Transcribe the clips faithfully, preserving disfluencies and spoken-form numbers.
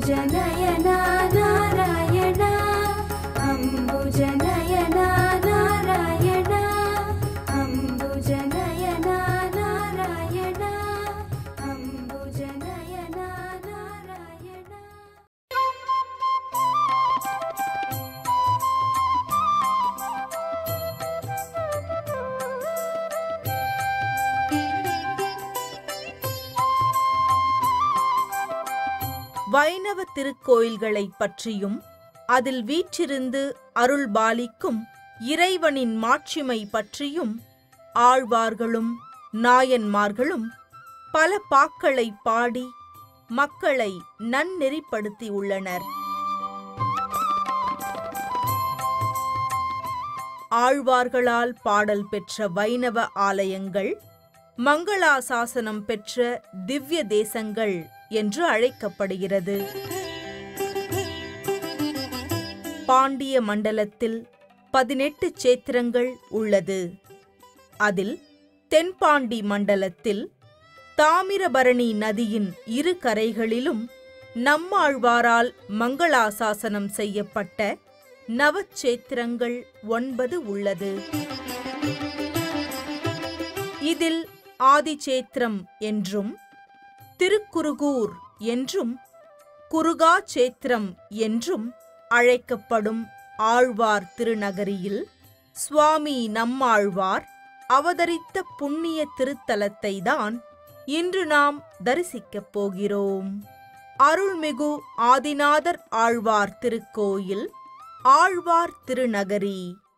अम्बुजनयना नारायण अम्बुजनयना नारायण अम्बुजनयना नारायण अम्बुजनयना नारायण. வைணவ திருக்கோயில்களை பற்றியும் அதில் வீற்றிருந்து அருள்பாலிக்கும் இறைவனின் மாட்சிமை பற்றியும் ஆழ்வார்களும் நாயன்மார்களும் பல பாக்களை பாடி மக்களை நன்னெறிப்படுத்தியுள்ளனர். ஆழ்வார்களால் பாடல் பெற்ற வைணவ ஆலயங்கள் மங்களாசாசனம் பெற்ற திவ்ய தேசங்கள் என்று அழைக்கப்படுகிறது. பாண்டிய மண்டலத்தில் பதினெட்டு சேத்திரங்கள் உள்ளது. அதில் தென்பாண்டி மண்டலத்தில் தாமிரபரணி நதியின் இரு கரைகளிலும் நம்மாழ்வாரால் மங்களாசாசனம் செய்யப்பட்ட நவச்சேத்திரங்கள் ஒன்பது உள்ளது. இதில் ஆதிச்சேத்திரம் என்றும் திருக்குருகூர் என்றும் குருகாச்சேத்திரம் என்றும் அழைக்கப்படும் ஆழ்வார் திருநகரியில் சுவாமி நம்மாழ்வார் அவதரித்த புண்ணிய திருத்தலத்தை தான் இன்று நாம் தரிசிக்கப் போகிறோம். அருள்மிகு ஆதிநாதர் ஆழ்வார் திருக்கோயில், ஆழ்வார் திருநகரி.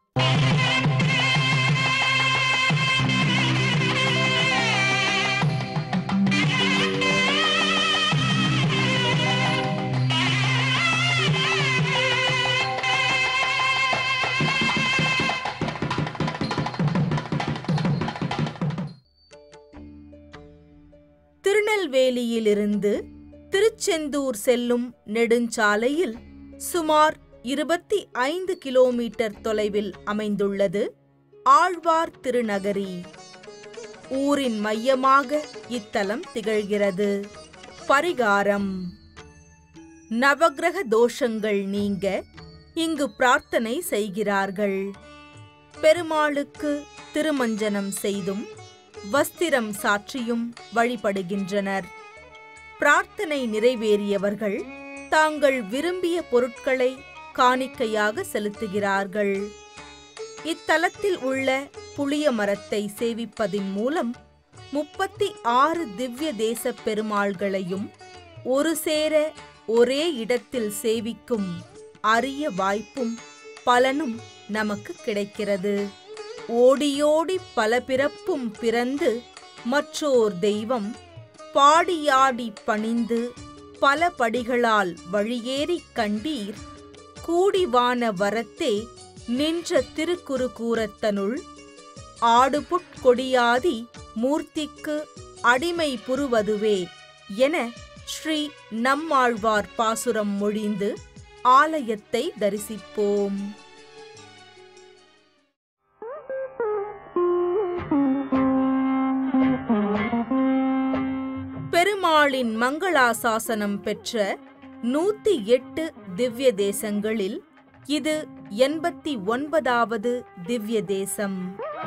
திருநெல்வேலியிலிருந்து திருச்செந்தூர் செல்லும் நெடுஞ்சாலையில் சுமார் இருபத்தி ஐந்து கிலோமீட்டர் தொலைவில் அமைந்துள்ளது ஆழ்வார் திருநகரி. ஊரின் மையமாக இத்தலம் திகழ்கிறது. பரிகாரம்: நவக்கிரக தோஷங்கள் நீங்க இங்கு பிரார்த்தனை செய்கிறார்கள். பெருமாளுக்கு திருமஞ்சனம் செய்தும் வஸ்திரம் சாற்றியும் வழிபடுகின்றனர். பிரார்த்தனை நிறைவேறியவர்கள் தாங்கள் விரும்பிய பொருட்களை காணிக்கையாக செலுத்துகிறார்கள். இத்தலத்தில் உள்ள புளிய மரத்தை சேவிப்பதின் மூலம் முப்பத்தி ஆறு திவ்ய தேச பெருமாள்களையும் ஒரு சேர ஒரே இடத்தில் சேவிக்கும் அரிய வாய்ப்பும் பலனும் நமக்கு கிடைக்கிறது. ஓடியோடி பல பிறப்பும் பிறந்து மற்றோர் தெய்வம் பாடியாடி பணிந்து பல படிகளால் வழியேறிக் கண்டீர் கூடிவான வரத்தே நின்ற திருக்குருகூரத்தனுள் ஆடுபுட்கொடியாதி மூர்த்திக்கு அடிமை புருவதுவே என ஸ்ரீ நம்மாழ்வார் பாசுரம் மொழிந்து ஆலயத்தை தரிசிப்போம். பெருமாளின் மங்களாசாசனம் பெற்ற நூத்தி எட்டு திவ்ய தேசங்களில் இது எண்பத்தி ஒன்பதாவது திவ்ய தேசம்.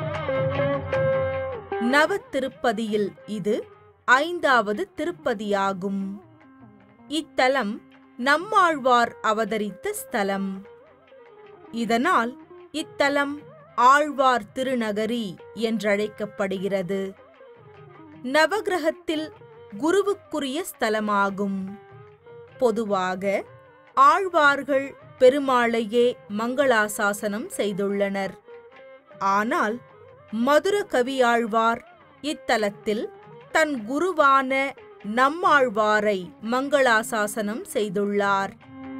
நவ திருப்பதியில் இது ஐந்தாவது திருப்பதியாகும். இத்தலம் நம்மாழ்வார் அவதரித்த ஸ்தலம். இதனால் இத்தலம் ஆழ்வார் திருநகரி என்றழைக்கப்படுகிறது. நவக்கிரகத்தில் குருவுக்குரிய ஸ்தலமாகும். பொதுவாக ஆழ்வார்கள் பெருமாளையே மங்களாசாசனம் செய்துள்ளனர். ஆனால் மதுர கவியாழ்வார் இத்தலத்தில் தன் குருவான நம்மாழ்வாரை மங்களாசாசனம் செய்துள்ளார்.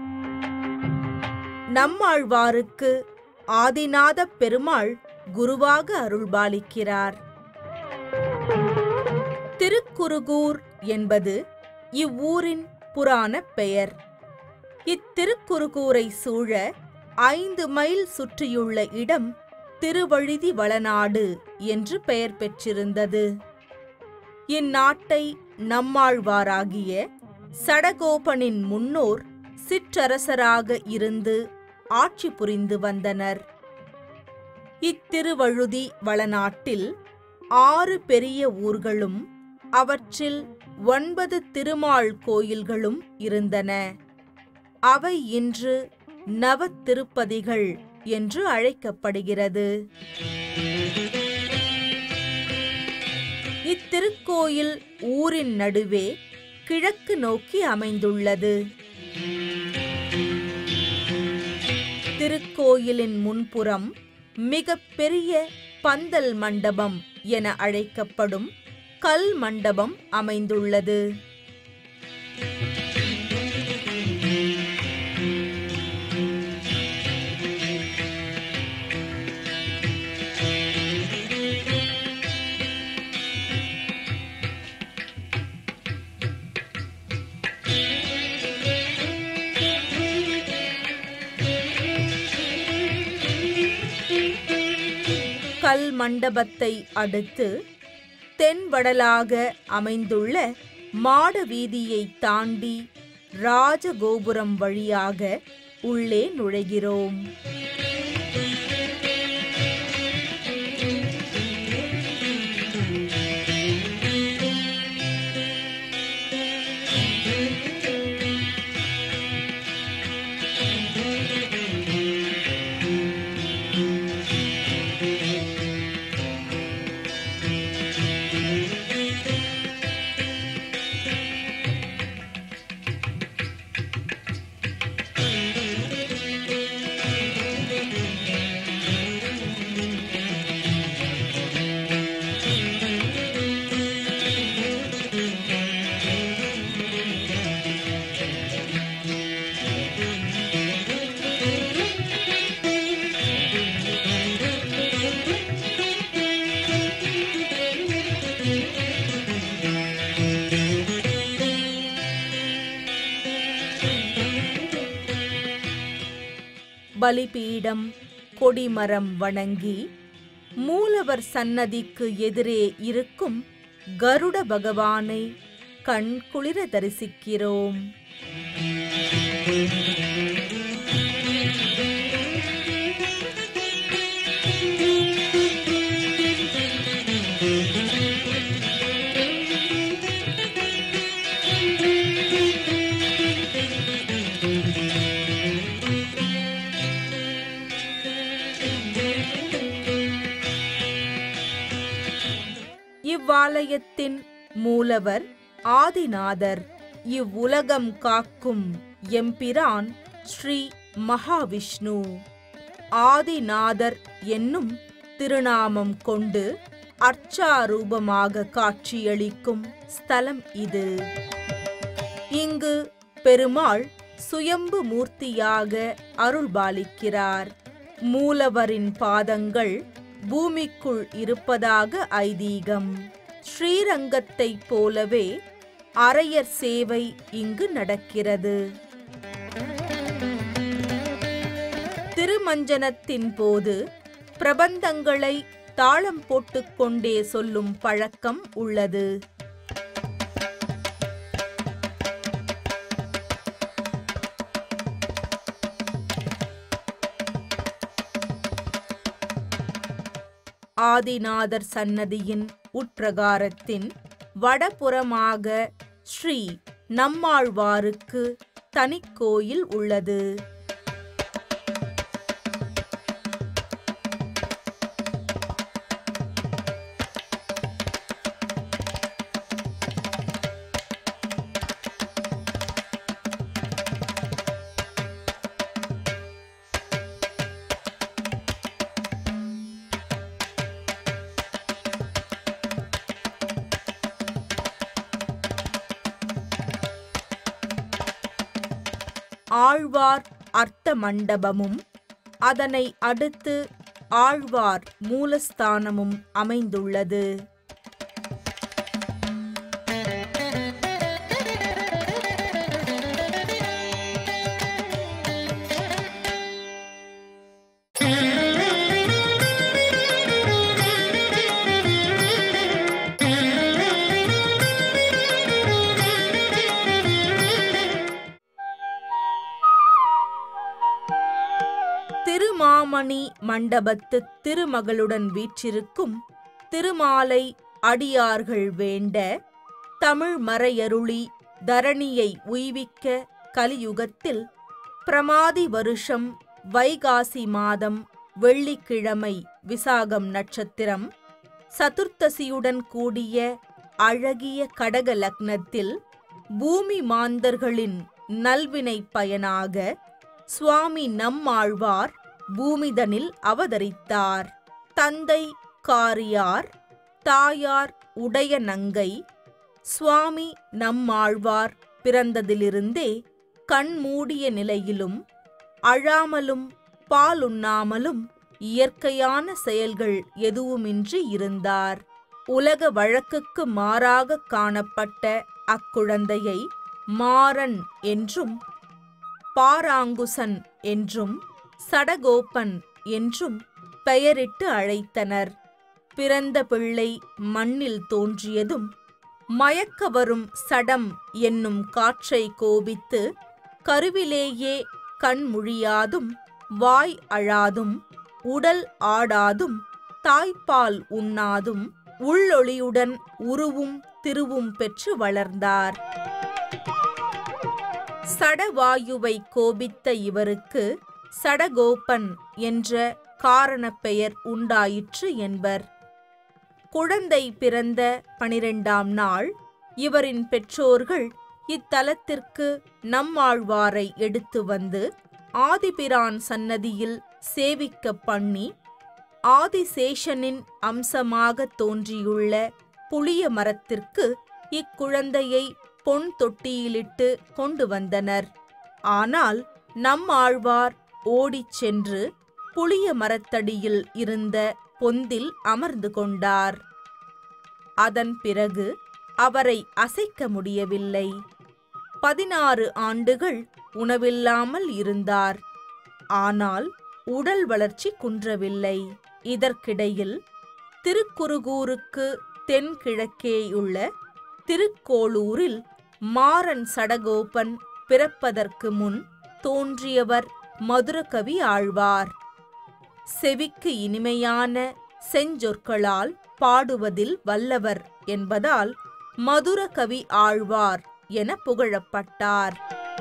நம்மாழ்வாருக்கு ஆதிநாத பெருமாள் குருவாக அருள்பாலிக்கிறார். திருக்குருகூர் என்பது இவ்வூரின் புராண பெயர். இத்திருக்குருகூரை சூழ ஐந்து மைல் சுற்றியுள்ள இடம் திருவழுதி வளநாடு என்று பெயர் பெற்றிருந்தது. இந்நாட்டை நம்மாழ்வாராகிய சடகோபனின் முன்னோர் சிற்றரசராக இருந்து ஆட்சி புரிந்து வந்தனர். இத்திருவழுதி வளநாட்டில் ஆறு பெரிய ஊர்களும் அவற்றில் ஒன்பது திருமால் கோயில்களும் இருந்தன. அவை இன்று நவத்திருப்பதிகள் என்று அழைக்கப்படுகிறது. இத்திருக்கோயில் ஊரின் நடுவே கிழக்கு நோக்கி அமைந்துள்ளது. திருக்கோயிலின் முன்புறம் மிக பெரிய பந்தல் மண்டபம் என அழைக்கப்படும் கல் மண்டபம் அமைந்துள்ளது. கல் மண்டபத்தை அடுத்து தென்வடலாக அமைந்துள்ள மாட வீதியை தாண்டி ராஜகோபுரம் வழியாக உள்ளே நுழைகிறோம். பலிபீடம், கொடிமரம் வணங்கி மூலவர் சன்னதிக்கு எதிரே இருக்கும் கருட பகவானை கண் குளிர தரிசிக்கிறோம். இவ்வாலயத்தின் மூலவர் ஆதிநாதர். இவ்வுலகம் காக்கும் எம்பிரான் ஸ்ரீ மகாவிஷ்ணு. ஆதிநாதர் என்னும் திருநாமம் கொண்டு அர்ச்சாரூபமாக காட்சியளிக்கும் ஸ்தலம் இது. இங்கு பெருமாள் சுயம்பு மூர்த்தியாக அருள்பாலிக்கிறார். மூலவரின் பாதங்கள் பூமிக்குள் இருப்பதாக ஐதீகம். ஸ்ரீரங்கத்தைப் போலவே அரையர் சேவை இங்கு நடக்கிறது. திருமஞ்சனத்தின் போது பிரபந்தங்களை தாளம் போட்டுக்கொண்டே சொல்லும் பழக்கம் உள்ளது. ஆதிநாதர் சன்னதியின் உட்பிரகாரத்தின் வடபுறமாக ஸ்ரீ நம்மாழ்வாருக்கு தனிக்கோயில் உள்ளது. ஆழ்வார் அர்த்த மண்டபமும் அதனை அடுத்து ஆழ்வார் மூலஸ்தானமும் அமைந்துள்ளது. திருமாமணி மண்டபத்து திருமகளுடன் வீற்றிருக்கும் திருமாலை அடியார்கள் வேண்ட தமிழ் மறையருளி தரணியை உய்விக்க கலியுகத்தில் பிரமாதி வருஷம் வைகாசி மாதம் வெள்ளிக்கிழமை விசாகம் நட்சத்திரம் சதுர்த்தசியுடன் கூடிய அழகிய கடக லக்னத்தில் பூமி மாந்தர்களின் நல்வினை பயனாக சுவாமி நம்மாழ்வார் பூமிதனில் அவதரித்தார். தந்தை காரியார், தாயார் உடைய நங்கை. சுவாமி நம்மாழ்வார் பிறந்ததிலிருந்தே கண்மூடிய நிலையிலும் அழாமலும் பாலுண்ணாமலும் இயற்கையான செயல்கள் எதுவுமின்றி இருந்தார். உலக வழக்குக்கு மாறாக காணப்பட்ட அக்குழந்தையை மாறன் என்றும் பாராங்குசன் என்றும் சடகோபன் என்றும் பெயரிட்டு அழைத்தனர். பிறந்த பிள்ளை மண்ணில் தோன்றியதும் மயக்க வரும் சடம் என்னும் காற்றை கோபித்து கருவிலேயே கண்முழியாதும் வாய் அழாதும் உடல் ஆடாதும் தாய்ப்பால் உண்ணாதும் உள்ளொளியுடன் உருவும் திருவும் பெற்று வளர்ந்தார். சடவாயுவை கோபித்த இவருக்கு சடகோபன் என்ற காரணப் பெயர் உண்டாயிற்று என்பர். குழந்தை பிறந்த பனிரெண்டாம் நாள் இவரின் பெற்றோர்கள் இத்தலத்திற்கு நம்மாழ்வாரை எடுத்து வந்து ஆதிபிரான் சன்னதியில் சேவிக்க பண்ணி ஆதிசேஷனின் அம்சமாக தோன்றியுள்ள புளிய மரத்திற்கு இக்குழந்தையை பொன் தொட்டியிலிட்டு கொண்டு வந்தனர். ஆனால் நம்மாழ்வார் ஓடிச் சென்று புளிய மரத்தடியில் இருந்த பொந்தில் அமர்ந்து கொண்டார். அதன் பிறகு அவரை அசைக்க முடியவில்லை. பதினாறு ஆண்டுகள் உணவில்லாமல் இருந்தார். ஆனால் உடல் வளர்ச்சி குன்றவில்லை. இதற்கிடையில் திருக்குருகூருக்கு தென்கிழக்கேயுள்ள திருக்கோளூரில் மாறன் சடகோபன் பிறப்பதற்கு முன் தோன்றியவர் மதுரகவி ஆழ்வார். செவிக்கு இனிமையான செஞ்சொற்களால் பாடுவதில் வல்லவர் என்பதால் மதுரகவி ஆழ்வார் என புகழப்பட்டார்.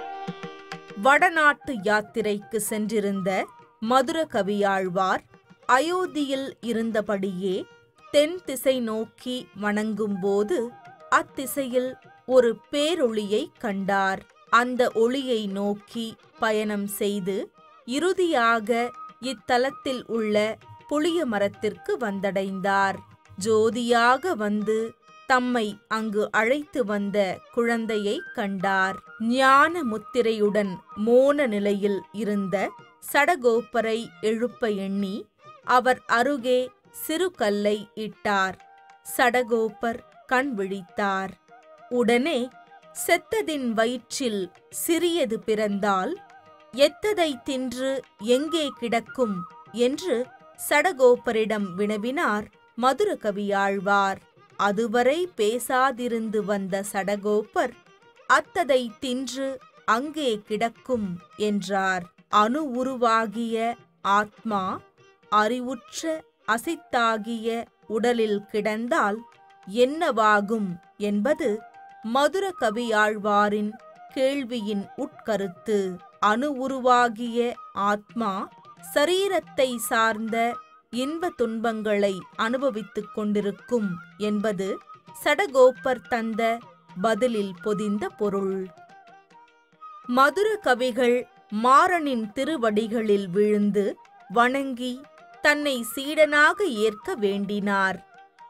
வடநாட்டு யாத்திரைக்கு சென்றிருந்த மதுரகவியாழ்வார் அயோத்தியில் இருந்தபடியே தென் திசை நோக்கி வணங்கும்போது அத்திசையில் ஒரு பேரொளியை கண்டார். அந்த ஒளியை நோக்கி பயணம் செய்து இறுதியாக இத்தலத்தில் உள்ள புளிய மரத்திற்கு வந்தடைந்தார். ஜோதியாக வந்து தம்மை அங்கு அழைத்து வந்த குழந்தையை கண்டார். ஞான முத்திரையுடன் மோன நிலையில் இருந்த சடகோப்பரை எழுப்ப எண்ணி அவர் அருகே சிறு கல்லை இட்டார். சடகோப்பர் கண் விழித்தார். உடனே செத்ததின் வயிற்றில் சிறியது பிறந்தால் எத்ததை தின்று எங்கே கிடக்கும் என்று சடகோப்பரிடம் வினவினார் மதுரகவியாழ்வார். அதுவரை பேசாதிருந்து வந்த சடகோப்பர் அத்ததை தின்று அங்கே கிடக்கும் என்றார். அணு உருவாகிய ஆத்மா அறிவுற்ற அசித்தாகிய உடலில் கிடந்தால் என்னவாகும் என்பது மதுரகவியாழ்வாரின் கேள்வியின் உட்கருத்து. அணு உருவாகிய ஆத்மா சரீரத்தை சார்ந்த இன்ப துன்பங்களை அனுபவித்துக் கொண்டிருக்கும் என்பது சடகோப்பர் தந்த பதிலில் பொதிந்த பொருள். மதுர கவிகள் மாறனின் திருவடிகளில் விழுந்து வணங்கி தன்னை சீடனாக ஏற்க வேண்டினார்.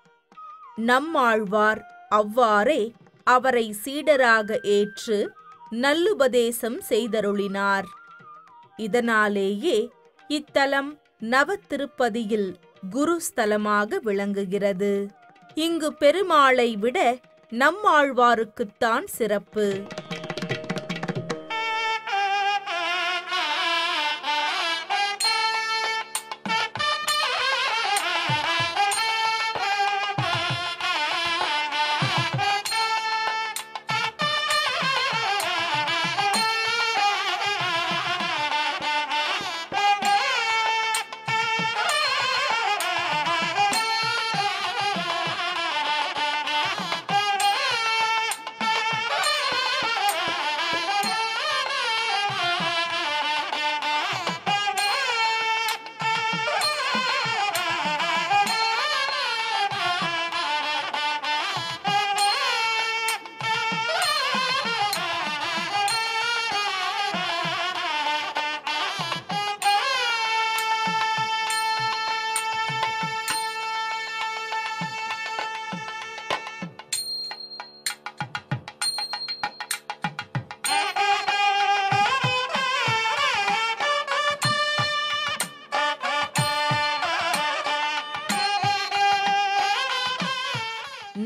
நம்மாழ்வார் அவ்வாறே அவரை சீடராக ஏற்று நல்லுபதேசம் செய்தருளினார். இதனாலேயே இத்தலம் நவத்திருப்பதியில் குருஸ்தலமாக விளங்குகிறது. இங்கு பெருமாளை விட நம்மாழ்வாருக்குத்தான் சிறப்பு.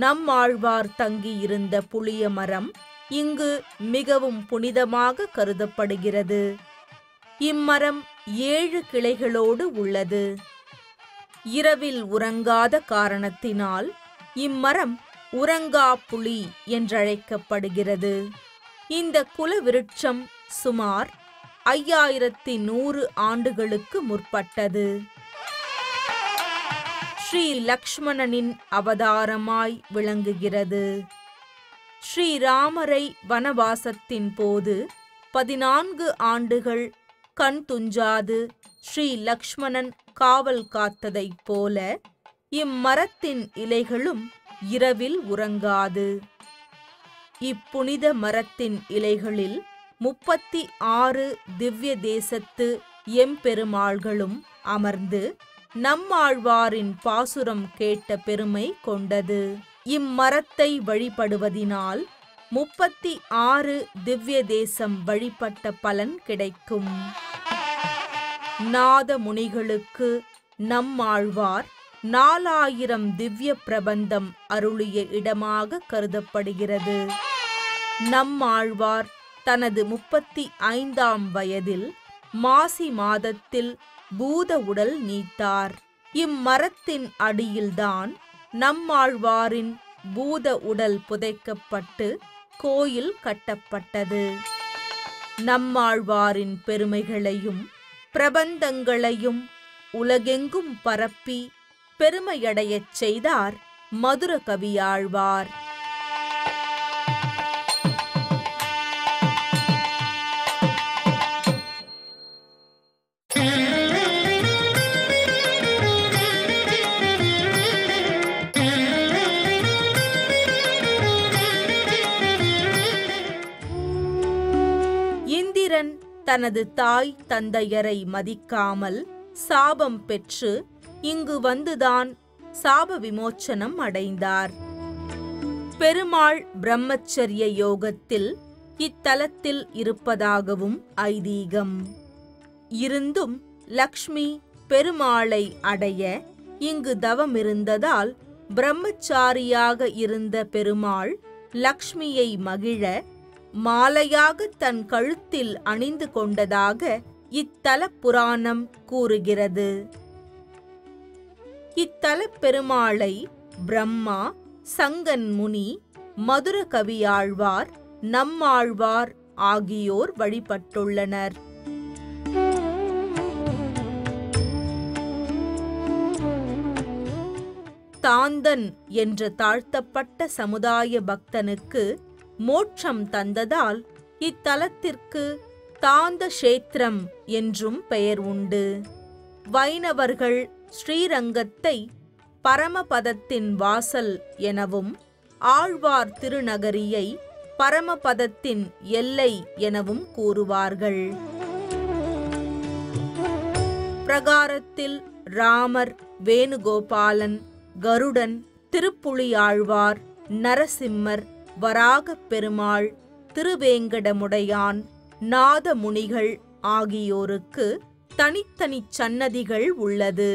நம்மாழ்வார் தங்கியிருந்த புளிய மரம் இங்கு மிகவும் புனிதமாக கருதப்படுகிறது. இம்மரம் ஏழு கிளைகளோடு உள்ளது. இரவில் உறங்காத காரணத்தினால் இம்மரம் உறங்கா புளி என்றழைக்கப்படுகிறது. இந்த குலவிருட்சம் சுமார் ஐயாயிரத்தி நூறு ஆண்டுகளுக்கு முற்பட்டது. ஸ்ரீ லக்ஷ்மணனின் அவதாரமாய் விளங்குகிறது. ஸ்ரீராமரை வனவாசத்தின் போது பதினான்கு ஆண்டுகள் கண் துஞ்சாது ஸ்ரீ லக்ஷ்மணன் காவல் காத்ததைப் போல இம்மரத்தின் இலைகளும் இரவில் உறங்காது. இப்புனித மரத்தின் இலைகளில் முப்பத்தி ஆறு திவ்ய தேசத்து எம்பெருமாள்களும் அமர்ந்து நம்மாழ்வாரின் பாசுரம் கேட்ட பெருமை கொண்டது. இம்மரத்தை வழிபடுவதினால் முப்பத்தி ஆறு திவ்ய தேசம் வழிபட்ட பலன் கிடைக்கும். நாத முனிகளுக்கு நம்மாழ்வார் நாலாயிரம் திவ்ய பிரபந்தம் அருளிய இடமாக கருதப்படுகிறது. நம்மாழ்வார் தனது முப்பத்தி ஐந்தாம் வயதில் மாசி மாதத்தில் பூத உடல் நீத்தார். இம்மரத்தின் அடியில்தான் நம்மாழ்வாரின் பூத உடல் புதைக்கப்பட்டு கோயில் கட்டப்பட்டது. நம்மாழ்வாரின் பெருமைகளையும் பிரபந்தங்களையும் உலகெங்கும் பரப்பி பெருமையடையச் செய்தார் மதுர கவியாழ்வார். இந்திரன் தனது தாய் தந்தையரை மதிக்காமல் சாபம் பெற்று இங்கு வந்துதான் சாப விமோச்சனம் அடைந்தார். பெருமாள் பிரம்மச்சரிய யோகத்தில் இத்தலத்தில் இருப்பதாகவும் ஐதீகம். இருந்தும் லக்ஷ்மி பெருமாளை அடைய இங்கு தவமிருந்ததால் பிரம்மச்சாரியாக இருந்த பெருமாள் லக்ஷ்மியை மகிழ மாலையாக தன் கழுத்தில் அணிந்து கொண்டதாக இத்தல புராணம் கூறுகிறது. இத்தலப் பெருமாளை பிரம்மா, சங்கன் முனி, மதுர கவியாழ்வார், நம்மாழ்வார் ஆகியோர் வழிபட்டுள்ளனர். தாந்தன் என்ற தாழ்த்தப்பட்ட சமுதாய பக்தனுக்கு மோட்சம் தந்ததால் இத்தலத்திற்கு தாந்த கஷேத்திரம் என்றும் பெயர் உண்டு. வைணவர்கள் ஸ்ரீரங்கத்தை பரமபதத்தின் வாசல் எனவும் ஆழ்வார் திருநகரியை பரமபதத்தின் எல்லை எனவும் கூறுவார்கள். பிரகாரத்தில் ராமர், வேணுகோபாலன், கருடன், திருப்புலியாழ்வார், நரசிம்மர், வராகப் பெருமாள், திருவேங்கடமுடையான், நாதமுனிகள் ஆகியோருக்கு தனித்தனி சன்னதிகள் உள்ளது.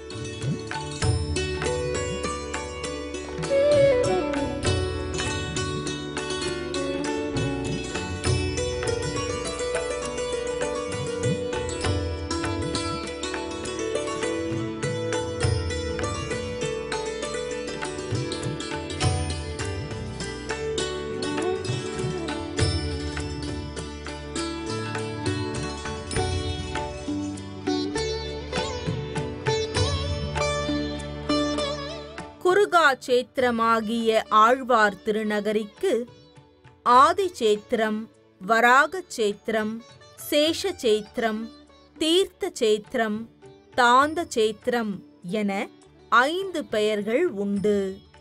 குருகாச்சேத்திரமாகிய ஆழ்வார் திருநகரிக்கு ஆதிச்சேத்திரம், வராகச்சேத்திரம், சேஷச்சேத்திரம், தீர்த்தச்சேத்திரம், தாந்தச்சேத்திரம் என ஐந்து பெயர்கள் உண்டு.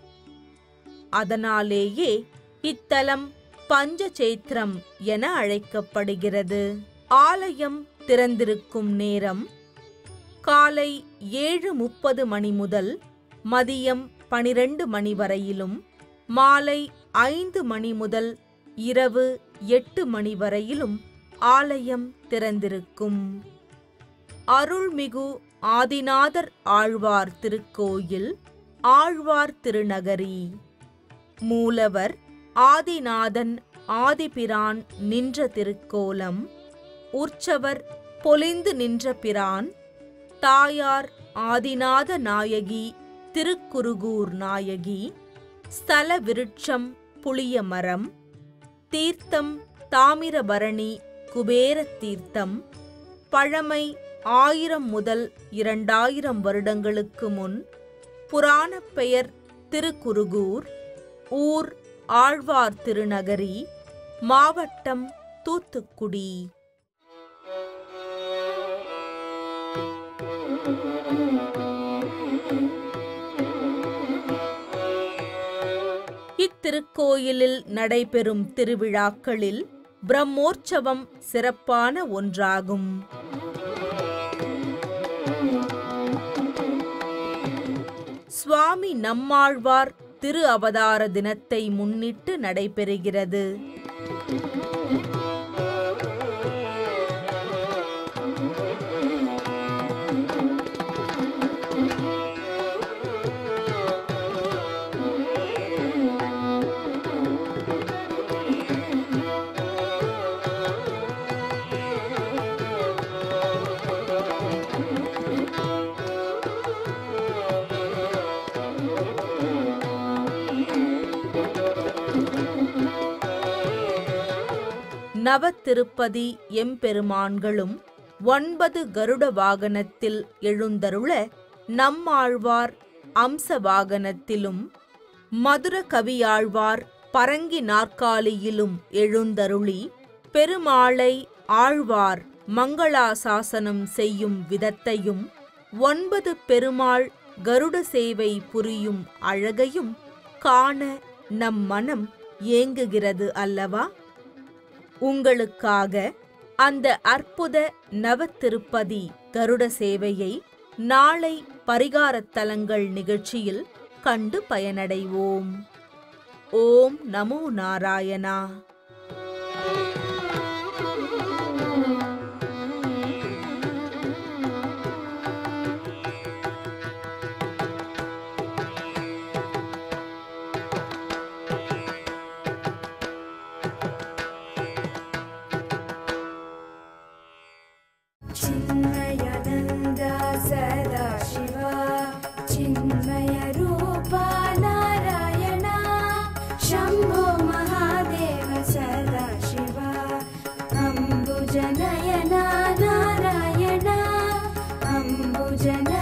அதனாலேயே இத்தலம் பஞ்சசேத்திரம் என அழைக்கப்படுகிறது. ஆலயம் திறந்திருக்கும் நேரம் காலை ஏழு முப்பது மணி முதல் மதியம் பனிரெண்டு மணி வரையிலும், மாலை ஐந்து மணி முதல் இரவு எட்டு மணி வரையிலும் ஆலயம் திறந்திருக்கும். அருள்மிகு ஆதிநாதர் ஆழ்வார் திருக்கோயில், ஆழ்வார் திருநகரி. மூலவர் ஆதிநாதன் ஆதிபிரான் நின்ற திருக்கோலம். உற்சவர் பொலிந்து நின்ற பிரான். தாயார் ஆதிநாத நாயகி திருக்குருகூர் நாயகி. ஸ்தல விருட்சம் புளிய மரம். தீர்த்தம் தாமிரபரணி குபேர தீர்த்தம். பழமை ஆயிரம் முதல் இரண்டாயிரம் வருடங்களுக்கு முன். புராணப் பெயர் திருக்குருகூர். ஊர் ஆழ்வார் திருநகரி. மாவட்டம் தூத்துக்குடி. இத்திருக்கோயிலில் நடைபெறும் திருவிழாக்களில் பிரம்மோற்சவம் சிறப்பான ஒன்றாகும். சுவாமி நம்மாழ்வார் திரு அவதார தினத்தை முன்னிட்டு நடைபெறுகிறது. நவத்திருப்பதி எம்பெருமான்களும் ஒன்பது கருட வாகனத்தில் எழுந்தருள நம்மாழ்வார் அம்ச வாகனத்திலும் மதுர கவியாழ்வார் பரங்கி நாற்காலியிலும் எழுந்தருளி பெருமாளை ஆழ்வார் மங்களாசாசனம் செய்யும் விதத்தையும் ஒன்பது பெருமாள் கருட சேவை புரியும் அழகையும் காண நம் மனம் ஏங்குகிறது அல்லவா? உங்களுக்காக அந்த அற்புத நவத்திருப்பதி கருட சேவையை நாளை பரிகாரத்தலங்கள் நிகழ்ச்சியில் கண்டு பயனடைவோம். ஓம் நமோ நாராயணா. चिन्मयानन्दा सदा शिवा चिन्मयरूपा नारायणा शम्भो महादेव सदा शिवा अम्बुजनयना नारायणा अम्बुजन